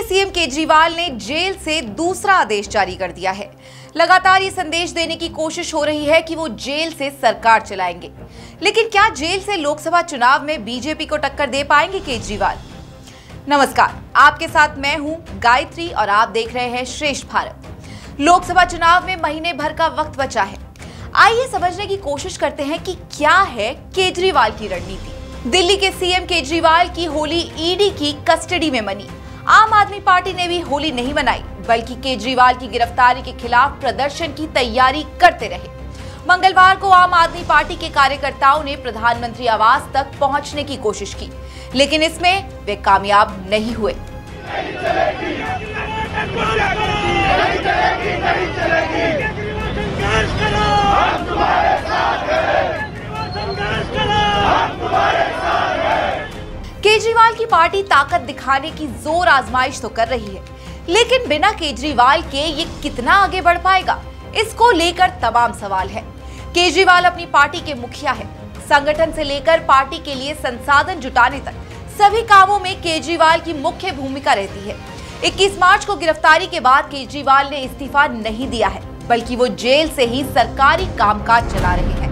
CM Kejriwal ने jail से दूसरा आदेश जारी कर दिया है। लगातार ये संदेश देने की कोशिश हो रही है कि वो जेल से सरकार चलाएंगे, लेकिन क्या जेल से लोकसभा चुनाव में बीजेपी को टक्कर दे पाएंगे केजरीवाल? नमस्कार, आपके साथ मैं हूं गायत्री और आप देख रहे हैं श्रेष्ठ भारत। लोकसभा चुनाव में महीने भर का वक्त बचा है। आइए समझने की कोशिश करते हैं कि क्या है केजरीवाल की रणनीति। दिल्ली के सीएम केजरीवाल की होली ईडी की कस्टडी में मनी। आम आदमी पार्टी ने भी होली नहीं मनाई, बल्कि केजरीवाल की गिरफ्तारी के खिलाफ प्रदर्शन की तैयारी करते रहे। मंगलवार को आम आदमी पार्टी के कार्यकर्ताओं ने प्रधानमंत्री आवास तक पहुंचने की कोशिश की, लेकिन इसमें वे कामयाब नहीं हुए। केजरीवाल की पार्टी ताकत दिखाने की जोर आजमाइश तो कर रही है, लेकिन बिना केजरीवाल के ये कितना आगे बढ़ पाएगा, इसको लेकर तमाम सवाल है। केजरीवाल अपनी पार्टी के मुखिया है। संगठन से लेकर पार्टी के लिए संसाधन जुटाने तक सभी कामों में केजरीवाल की मुख्य भूमिका रहती है। 21 मार्च को गिरफ्तारी के बाद केजरीवाल ने इस्तीफा नहीं दिया है, बल्कि वो जेल से ही सरकारी कामकाज चला रहे हैं।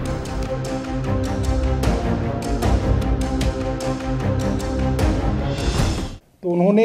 तो उन्होंने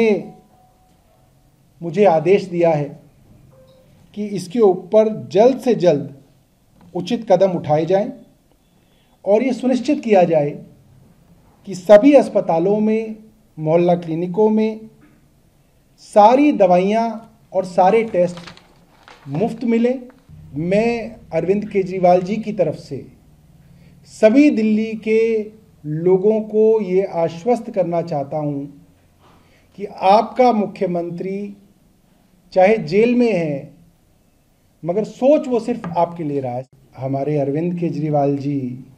मुझे आदेश दिया है कि इसके ऊपर जल्द से जल्द उचित कदम उठाए जाएं और ये सुनिश्चित किया जाए कि सभी अस्पतालों में, मोहल्ला क्लिनिकों में सारी दवाइयाँ और सारे टेस्ट मुफ्त मिले। मैं अरविंद केजरीवाल जी की तरफ से सभी दिल्ली के लोगों को ये आश्वस्त करना चाहता हूँ कि आपका मुख्यमंत्री चाहे जेल में है, मगर सोच वो सिर्फ आपके ले रहा है। हमारे अरविंद केजरीवाल जी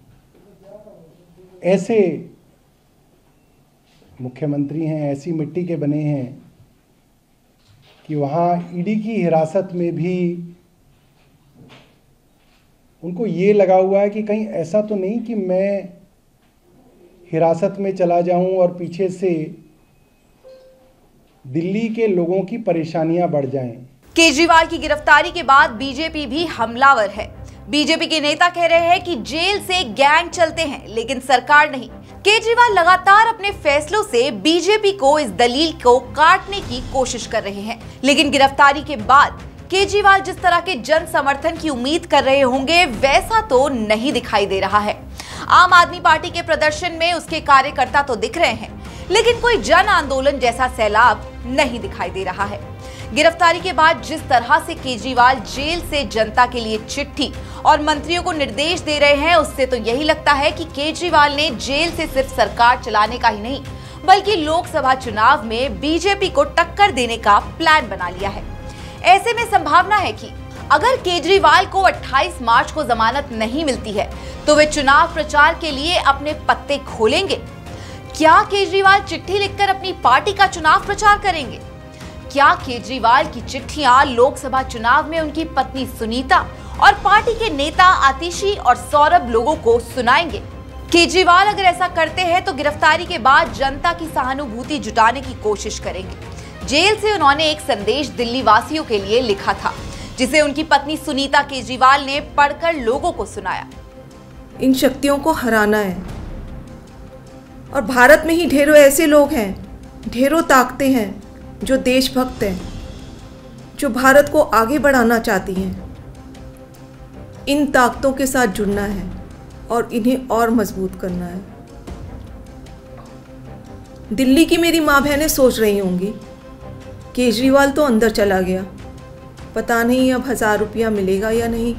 ऐसे मुख्यमंत्री हैं, ऐसी मिट्टी के बने हैं कि वहाँ ईडी की हिरासत में भी उनको ये लगा हुआ है कि कहीं ऐसा तो नहीं कि मैं हिरासत में चला जाऊं और पीछे से दिल्ली के लोगों की परेशानियां बढ़ जाएं। केजरीवाल की गिरफ्तारी के बाद बीजेपी भी हमलावर है। बीजेपी के नेता कह रहे हैं कि जेल से गैंग चलते हैं, लेकिन सरकार नहीं। केजरीवाल लगातार अपने फैसलों से बीजेपी को इस दलील को काटने की कोशिश कर रहे हैं, लेकिन गिरफ्तारी के बाद केजरीवाल जिस तरह के जन समर्थन की उम्मीद कर रहे होंगे, वैसा तो नहीं दिखाई दे रहा है। आम आदमी पार्टी के प्रदर्शन में उसके कार्यकर्ता तो दिख रहे हैं, लेकिन कोई जन आंदोलन जैसा सैलाब नहीं दिखाई दे रहा है। गिरफ्तारी के बाद जिस तरह से केजरीवाल जेल से जनता के लिए चिट्ठी और मंत्रियों को निर्देश दे रहे हैं, उससे तो यही लगता है कि केजरीवाल ने जेल से सिर्फ सरकार चलाने का ही नहीं, बल्कि लोकसभा चुनाव में बीजेपी को टक्कर देने का प्लान बना लिया है। ऐसे में संभावना है कि अगर केजरीवाल को 28 मार्च को जमानत नहीं मिलती है, तो वे चुनाव प्रचार के लिए अपने पत्ते खोलेंगे। क्या केजरीवाल चिट्ठी लिखकर अपनी पार्टी का चुनाव प्रचार करेंगे? क्या केजरीवाल की चिट्ठियां लोकसभा चुनाव में उनकी पत्नी सुनीता और पार्टी के नेता आतिशी और सौरभ लोगों को सुनाएंगे? केजरीवाल अगर ऐसा करते हैं तो गिरफ्तारी के बाद जनता की सहानुभूति जुटाने की कोशिश करेंगे। जेल से उन्होंने एक संदेश दिल्ली वासियों के लिए लिखा था, जिसे उनकी पत्नी सुनीता केजरीवाल ने पढ़कर लोगों को सुनाया। इन शक्तियों को हराना है, और भारत में ही ढेरों ऐसे लोग हैं, ढेरों ताकतें हैं जो देशभक्त हैं, जो भारत को आगे बढ़ाना चाहती हैं। इन ताकतों के साथ जुड़ना है और इन्हें और मजबूत करना है। दिल्ली की मेरी माँ बहनें सोच रही होंगी, केजरीवाल तो अंदर चला गया, पता नहीं अब 1000 रुपया मिलेगा या नहीं।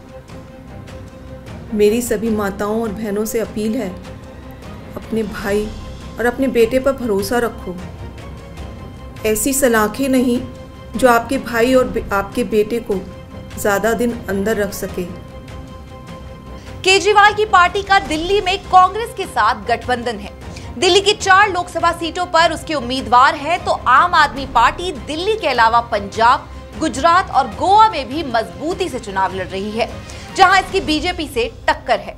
मेरी सभी माताओं और बहनों से अपील है, अपने भाई और अपने बेटे पर भरोसा रखो। ऐसी सलाखें नहीं जो आपके भाई और आपके बेटे को ज्यादा दिन अंदर रख सके। केजरीवाल की पार्टी का दिल्ली में कांग्रेस के साथ गठबंधन है। दिल्ली की 4 लोकसभा सीटों पर उसके उम्मीदवार हैं, तो आम आदमी पार्टी दिल्ली के अलावा पंजाब, गुजरात और गोवा में भी मजबूती से चुनाव लड़ रही है, जहां इसकी बीजेपी से टक्कर है।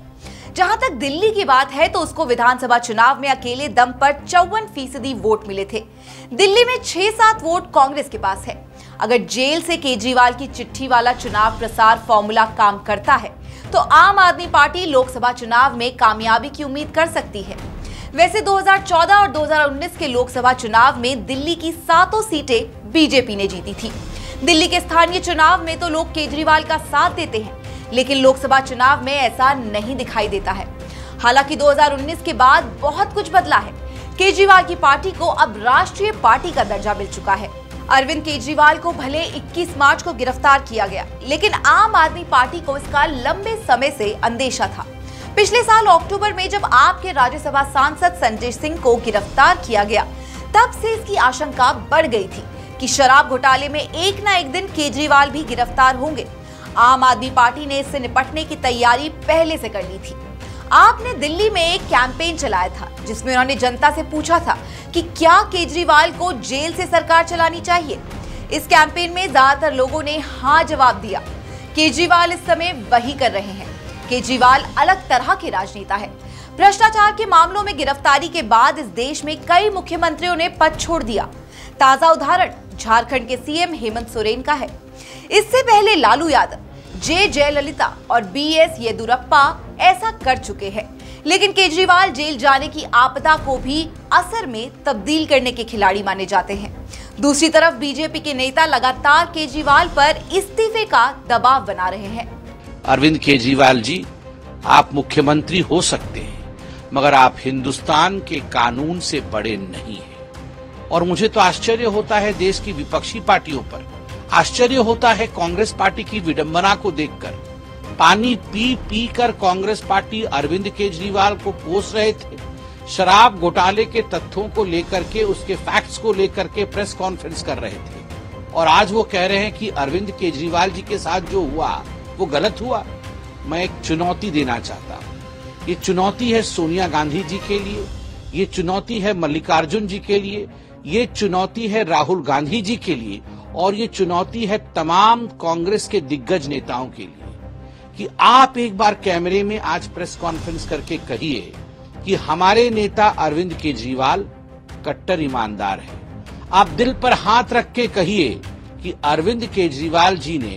जहां तक दिल्ली की बात है तो उसको विधानसभा चुनाव में अकेले दम पर 54% वोट मिले थे। दिल्ली में 6-7 वोट कांग्रेस के पास है। अगर जेल से केजरीवाल की चिट्ठी वाला चुनाव प्रसार फॉर्मूला काम करता है तो आम आदमी पार्टी लोकसभा चुनाव में कामयाबी की उम्मीद कर सकती है। वैसे 2014 और 2019 के लोकसभा चुनाव में दिल्ली की 7 सीटें बीजेपी ने जीती थी। दिल्ली के स्थानीय चुनाव में तो लोग केजरीवाल का साथ देते हैं, लेकिन लोकसभा चुनाव में ऐसा नहीं दिखाई देता है। हालांकि 2019 के बाद बहुत कुछ बदला है। केजरीवाल की पार्टी को अब राष्ट्रीय पार्टी का दर्जा मिल चुका है। अरविंद केजरीवाल को भले 21 मार्च को गिरफ्तार किया गया, लेकिन आम आदमी पार्टी को इसका लंबे समय से अंदेशा था। पिछले साल अक्टूबर में जब आपके राज्यसभा सांसद संजय सिंह को गिरफ्तार किया गया, तब से इसकी आशंका बढ़ गई थी कि शराब घोटाले में एक ना एक दिन केजरीवाल भी गिरफ्तार होंगे। आम आदमी पार्टी ने इससे निपटने की तैयारी पहले से कर ली थी। आपने दिल्ली में एक कैंपेन चलाया था जिसमें उन्होंने जनता से पूछा था कि क्या केजरीवाल को जेल से सरकार चलानी चाहिए। इस कैंपेन में ज्यादातर लोगों ने हाँ जवाब दिया। केजरीवाल इस समय वही कर रहे हैं। केजरीवाल अलग तरह के राजनेता है। भ्रष्टाचार के मामलों में गिरफ्तारी के बाद इस देश में कई मुख्यमंत्रियों ने पद छोड़ दिया। ताजा उदाहरण झारखंड के सीएम हेमंत सोरेन का है। इससे पहले लालू यादव, जयललिता और BS येदियुरप्पा ऐसा कर चुके हैं। लेकिन केजरीवाल जेल जाने की आपदा को भी असर में तब्दील करने के खिलाड़ी माने जाते हैं। दूसरी तरफ बीजेपी के नेता लगातार केजरीवाल पर इस्तीफे का दबाव बना रहे हैं। अरविंद केजरीवाल जी, आप मुख्यमंत्री हो सकते हैं, मगर आप हिंदुस्तान के कानून से बड़े नहीं हैं। और मुझे तो आश्चर्य होता है देश की विपक्षी पार्टियों पर, आश्चर्य होता है कांग्रेस पार्टी की विडंबना को देखकर। पानी पी पी कर कांग्रेस पार्टी अरविंद केजरीवाल को कोस रहे थे। शराब घोटाले के तथ्यों को लेकर के, उसके फैक्ट्स को लेकर के प्रेस कॉन्फ्रेंस कर रहे थे। और आज वो कह रहे हैं कि अरविंद केजरीवाल जी के साथ जो हुआ वो गलत हुआ। मैं एक चुनौती देना चाहता हूँ। ये चुनौती है सोनिया गांधी जी के लिए, ये चुनौती है मल्लिकार्जुन जी के लिए, ये चुनौती है राहुल गांधी जी के लिए, और ये चुनौती है तमाम कांग्रेस के दिग्गज नेताओं के लिए कि आप एक बार कैमरे में आज प्रेस कॉन्फ्रेंस करके कहिए कि हमारे नेता अरविंद केजरीवाल कट्टर ईमानदार है। आप दिल पर हाथ रख के कहिए कि अरविंद केजरीवाल जी ने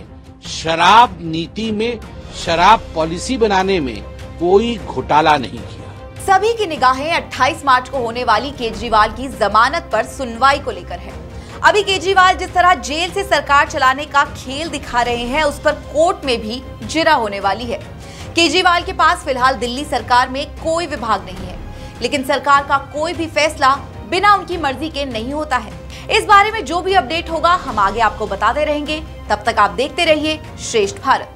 शराब नीति में, शराब पॉलिसी बनाने में कोई घोटाला नहीं किया। सभी की निगाहें 28 मार्च को होने वाली केजरीवाल की जमानत पर सुनवाई को लेकर है। अभी केजरीवाल जिस तरह जेल से सरकार चलाने का खेल दिखा रहे हैं, उस पर कोर्ट में भी जिरा होने वाली है। केजरीवाल के पास फिलहाल दिल्ली सरकार में कोई विभाग नहीं है, लेकिन सरकार का कोई भी फैसला बिना उनकी मर्जी के नहीं होता है। इस बारे में जो भी अपडेट होगा हम आगे आपको बताते रहेंगे। तब तक आप देखते रहिए श्रेष्ठ भारत।